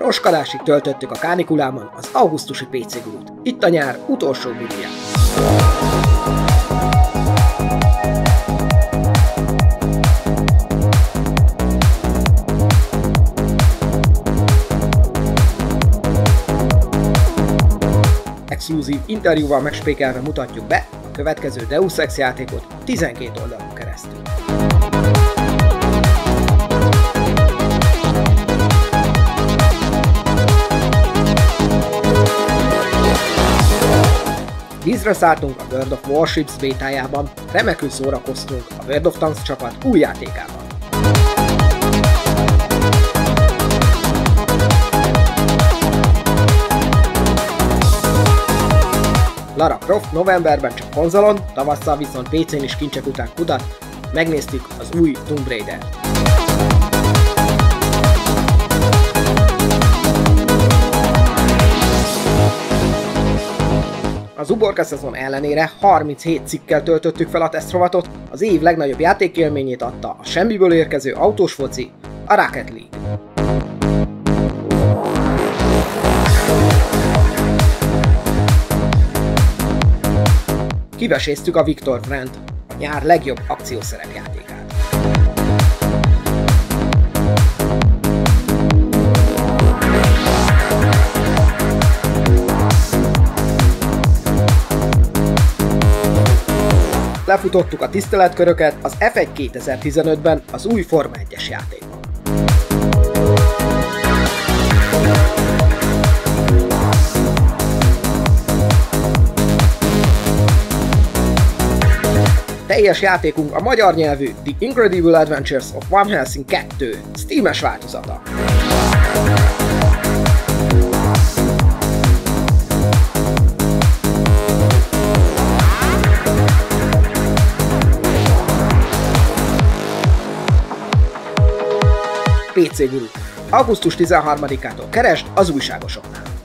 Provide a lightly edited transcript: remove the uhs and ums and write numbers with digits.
Roskadásig töltöttük a kánikulában az augusztusi PC Gurút. Itt a nyár utolsó buliján. Exkluzív interjúval megspékelve mutatjuk be a következő Deus Ex játékot 12 oldalon keresztül. Vízre szálltunk a World of Warships bétájában, remekül szórakoztunk a World of Tanks csapat új játékában. Lara Croft novemberben csak konzolon, tavasszal viszont PC-n is kincsek után kutat, megnéztük az új Tomb Raider-t. Az uborka szezon ellenére 37 cikkel töltöttük fel a tesztrovatot, az év legnagyobb játékélményét adta a semmiből érkező autós foci, a Rocket League. Kiveséztük a Victor Brandt, a nyár legjobb akciószerepjátékát. Lefutottuk a tiszteletköröket az F1 2015-ben az új Forma 1-es játékban. Teljes játékunk a magyar nyelvű The Incredible Adventures of Van Helsing 2 Steam-es változata. PC Guru. Augusztus 13-ától keresd az újságosoknál.